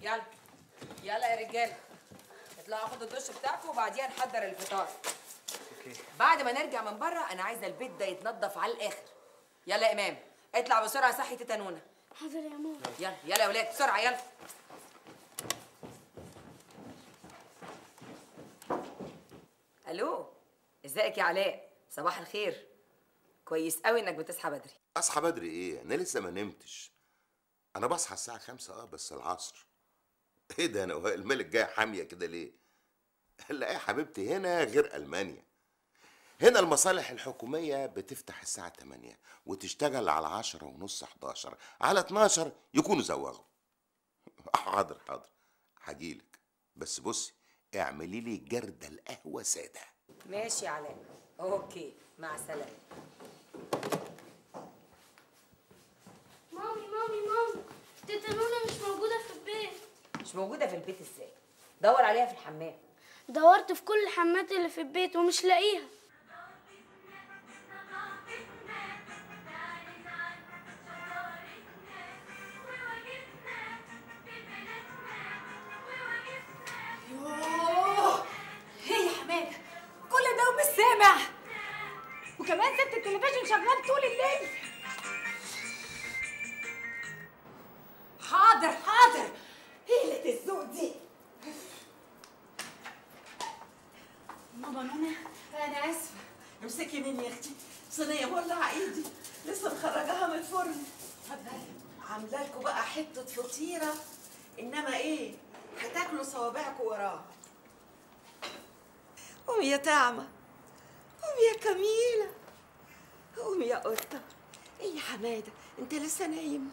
يلا يلا يا رجاله، اطلعوا خدوا الدش بتاعكم وبعديها نحضر الفطار. اوكي. بعد ما نرجع من بره انا عايزه البيت ده يتنضف على الاخر. يلا يا امام اطلع بسرعه صحي تيتا نونا. حاضر يا ماما. يلا يلا يا ولاد بسرعه يلا. الو ازيك يا علاء؟ صباح الخير. كويس قوي انك بتصحى بدري. اصحى بدري ايه؟ انا لسه ما نمتش. انا بصحى الساعه 5 بس العصر. ايه ده؟ انا الملك جاي حاميه كده ليه؟ لا يا حبيبتي، هنا غير المانيا. هنا المصالح الحكوميه بتفتح الساعه 8 وتشتغل على 10 ونص 11، على 12 يكونوا زوغوا. حاضر حاضر هجيلك، بس بصي اعملي لي جردل القهوه ساده. ماشي يا علاء. اوكي مع السلامه. مامي تيتا نونا مش موجودة في البيت. مش موجوده في البيت ازاي؟ دور عليها في الحمام. دورت في كل الحمامات اللي في البيت ومش لاقيها. يوه، ايه يا حماده؟ كل ده ومش سامع، وكمان سبت التلفزيون شغال طول الليل. حاضر هيلة الذوق دي. ماما نونا انا اسفه. امسكي مني يا اختي، صينيه مولعه ايدي لسه مخرجاها من الفرن. اتفضلي. عامله لكم بقى حته فطيره، انما ايه هتاكلوا صوابعكم وراها. قومي يا طعمه، قومي يا كميله، قومي يا قطه. ايه يا حماده انت لسه نايم؟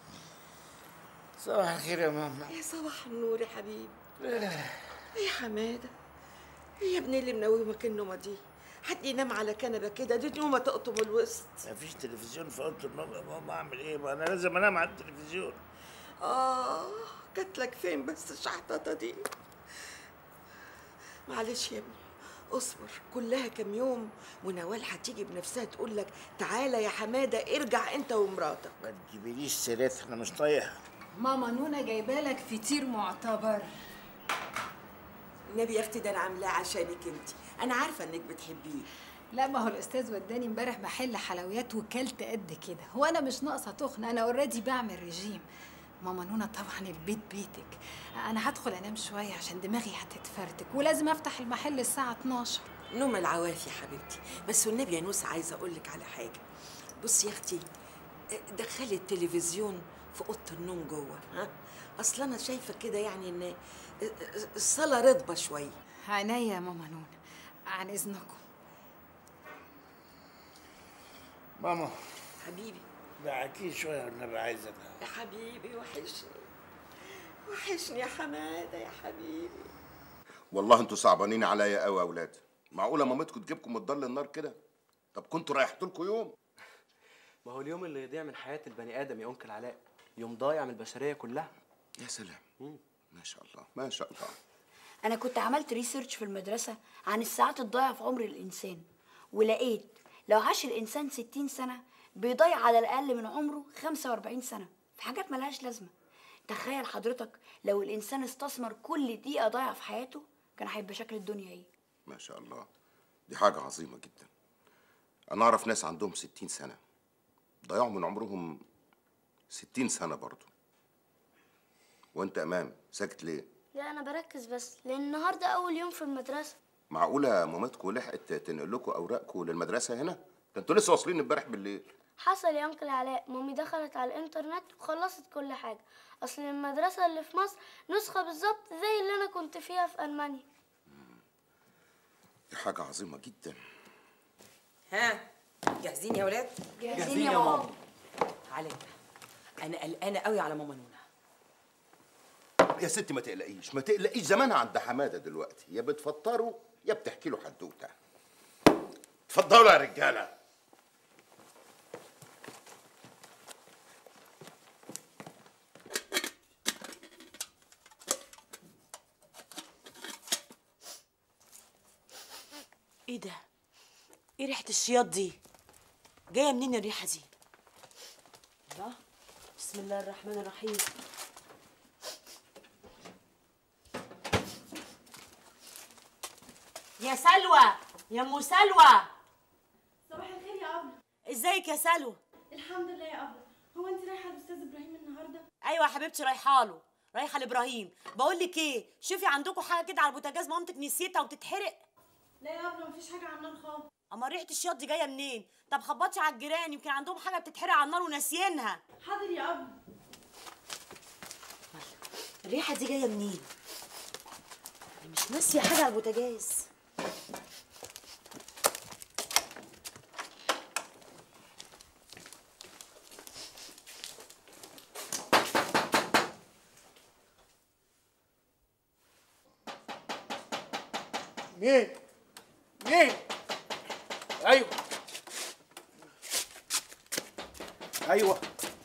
صباح الخير يا ماما. يا صباح النور يا حبيبي. ايه يا حماده؟ ايه يا ابني اللي منومك النومه دي؟ حد ينام على كنبه كده؟ دي نومه تقطم الوسط. مفيش تلفزيون في اوضه النوم يا ماما، اعمل ايه؟ ما انا لازم انام على التلفزيون. جات لك فين بس الشحططه دي؟ معلش يا ابني اصبر، كلها كام يوم ونوال هتيجي بنفسها تقول لك تعالى يا حماده ارجع انت ومراتك. ما تجيبيليش سيرتها، انا مش طايقها. ماما نونا جايبه لك فطير معتبر. النبي يا اختي ده انا عاملاه عشانك انت، انا عارفه انك بتحبيه. لا ما هو الاستاذ وداني امبارح محل حلويات وكلت قد كده، هو انا مش ناقصه تخن، انا اوريدي بعمل ريجيم. ماما نونا طبعا البيت بيتك، انا هدخل انام شويه عشان دماغي هتتفرتك ولازم افتح المحل الساعه 12. نوم العوافي يا حبيبتي. بس والنبي يا نوسه عايزه اقول لك على حاجه. بصي يا اختي، دخلي التلفزيون في اوضه النوم جوه، ها؟ اصل انا شايفه كده يعني ان الصاله رطبه شويه. عينيا يا ماما نونا، عن اذنكم. ماما حبيبي دعكيه شويه والنبي، عايزه انام. يا حبيبي وحشني يا حماده يا حبيبي. والله انتوا صعبانين عليا قوي يا اولاد. معقوله مامتكم تجيبكم من ضل النار كده؟ طب كنتوا ريحت لكم يوم. ما هو اليوم اللي يضيع من حياة البني آدم يا أنكل علاء يوم ضايع من البشرية كلها. يا سلام. ما شاء الله ما شاء الله. أنا كنت عملت ريسيرش في المدرسة عن الساعات الضايعة في عمر الإنسان، ولقيت لو عاش الإنسان 60 سنة بيضيع على الأقل من عمره 45 سنة في حاجات ملهاش لازمة. تخيل حضرتك لو الإنسان استثمر كل دقيقة ضايعة في حياته كان هيبقى شكل الدنيا إيه؟ ما شاء الله، دي حاجة عظيمة جدا. أنا أعرف ناس عندهم 60 سنة ضيعوا من عمرهم 60 سنة برضو. وأنت أمام ساكت ليه؟ لا أنا بركز بس لأن النهاردة أول يوم في المدرسة. معقولة مامتكم لحقت تنقل لكم أوراقكم للمدرسة هنا؟ ده أنتوا لسه واصلين امبارح بالليل. حصل يا أنكل علاء، مامي دخلت على الإنترنت وخلصت كل حاجة. أصل المدرسة اللي في مصر نسخة بالظبط زي اللي أنا كنت فيها في ألمانيا. دي حاجة عظيمة جدا. ها جاهزين يا ولاد؟ جاهزين يا ماما. علي انا قلقانه قوي على ماما نونا. يا ستي ما تقلقيش ما تقلقيش، زمانها عند حمادة دلوقتي، يا بتفطروا يا بتحكي له حدوته. اتفضلوا يا رجالة. ايه ده؟ ايه ريحة الشياط دي؟ جاية منين الريحة دي؟ الله، بسم الله الرحمن الرحيم. يا سلوى، يا ام سلوى. صباح الخير يا أبلة. ازيك يا سلوى؟ الحمد لله يا أبلة. هو أنت رايحة للأستاذ إبراهيم النهاردة؟ ايوه يا حبيبتي، رايحه له، رايحه لابراهيم. بقول لك ايه، شوفي عندكم حاجه كده على البوتاجاز مامتك نسيتها وبتتحرق. لا يا أبلة، مفيش حاجة على النار خالص. اما ريحه الشياط دي جايه منين؟ طب خبطي على الجيران، يمكن عندهم حاجه بتتحرق على النار وناسيينها. حاضر يا أبلة. الريحه دي جايه منين؟ أنا مش ناسيه حاجه على البوتاجاز. مين؟ مين؟ ايوه ايوه.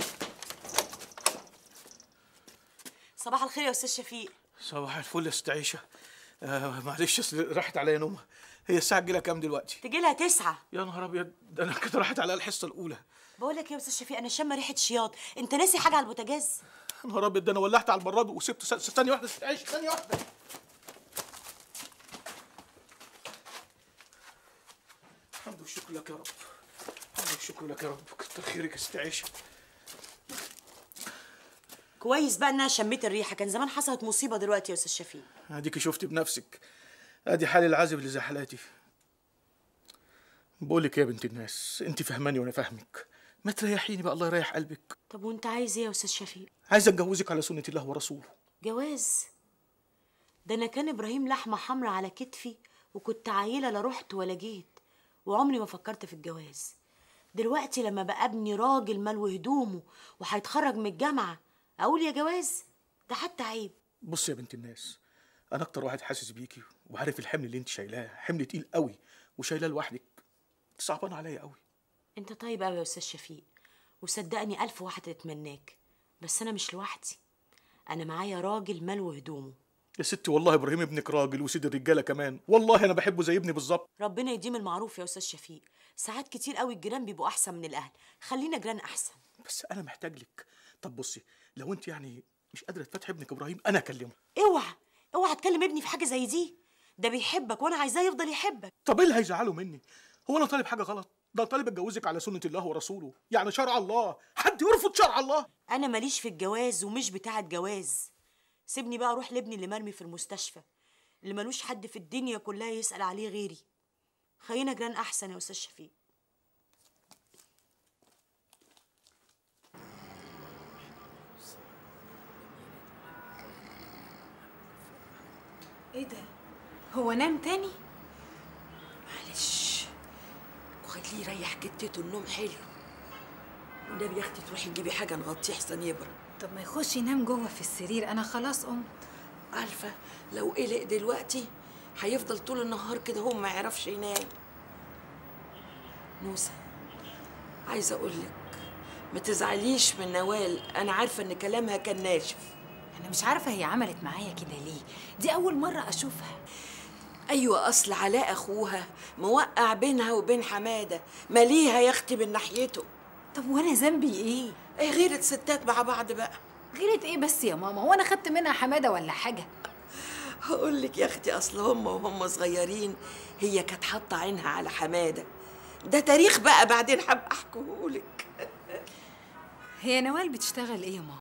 صباح الخير يا استاذ شفيق. صباح الفل يا ست عيشه. معلش أصل راحت عليا نومه. هي الساعه تجيلها كام دلوقتي؟ تجي لها 9. يا نهار ابيض، ده انا كده راحت عليا الحصه الاولى. بقول لك ايه يا استاذ شفيق، انا شامه ريحه شياط، انت ناسي حاجه على البوتاجاز؟ يا نهار ابيض، ده انا ولعت على البراد وسبته. ثانيه واحده ست عيشه، ثانيه واحده. الحمد والشكر لك يا رب، الحمد والشكر لك يا رب. كتر خيرك يا ست عيشه. كويس بقى انها شميت الريحه، كان زمان حصلت مصيبه دلوقتي يا استاذ شفيق. اديكي شفتي بنفسك، ادي حالي العازب اللي زي حالاتي. بقول لك يا بنت الناس، انت فهماني وانا فاهمك، ما تريحيني بقى، الله يريح قلبك. طب وانت عايز ايه يا استاذ شفيق؟ عايز اتجوزك على سنه الله ورسوله. جواز؟ ده انا كان ابراهيم لحمه حمرا على كتفي وكنت عيله لا رحت ولا جيت، وعمري ما فكرت في الجواز. دلوقتي لما بقى ابني راجل مال وهدومه وهيتخرج من الجامعه اقول يا جواز؟ ده حتى عيب. بص يا بنت الناس، انا اكتر واحد حاسس بيكي وعارف الحمل اللي انت شايلاه، حمل تقيل قوي وشايلاه لوحدك، صعبان عليا قوي. انت طيب قوي يا استاذ شفيق، وصدقني 1000 واحده تتمناك، بس انا مش لوحدي، انا معايا راجل مال وهدومه. يا ستي والله ابراهيم ابنك راجل وسيد الرجاله كمان، والله انا بحبه زي ابني بالظبط. ربنا يديم المعروف يا استاذ شفيق، ساعات كتير قوي الجيران بيبقوا احسن من الاهل، خلينا جيران احسن. بس انا محتاج لك. طب بصي، لو انت يعني مش قادره تفتحي ابنك ابراهيم انا اكلمه. اوعى اوعى تكلم ابني في حاجه زي دي، ده بيحبك وانا عايزاه يفضل يحبك. طب ايه اللي هيزعله مني؟ هو انا طالب حاجه غلط؟ ده طالب اتجوزك على سنه الله ورسوله، يعني شرع الله، حد يرفض شرع الله؟ انا ماليش في الجواز ومش بتاعه جواز، سيبني بقى اروح لابني اللي مرمي في المستشفى، اللي ملوش حد في الدنيا كلها يسأل عليه غيري. خلينا جيران احسن يا استاذ شفيق. ايه ده؟ هو نام تاني؟ معلش، وخليه يريح جتته، النوم حلو. والنبي يا اختي تروحي تجيبي حاجه نغطيه احسن يبرد. طب ما يخش ينام جوه في السرير، انا خلاص قمت. عارفه لو قلق دلوقتي هيفضل طول النهار كده هو ما يعرفش ينام. نوسه، عايزه اقول لك ما تزعليش من نوال، انا عارفه ان كلامها كان ناشف. انا مش عارفه هي عملت معايا كده ليه، دي اول مره اشوفها. ايوه، اصل علاء اخوها موقع بينها وبين حماده، ماليها يا اختي من ناحيته. طب وانا ذنبي ايه؟ ايه غيرة ستات مع بعض بقى. غيرة ايه بس يا ماما؟ هو انا خدت منها حماده ولا حاجه؟ هقول لك يا اختي، اصل هم وهم صغيرين هي كانت حاطه عينها على حماده، ده تاريخ بقى بعدين هبقى احكيهولك. هي نوال بتشتغل ايه يا ماما؟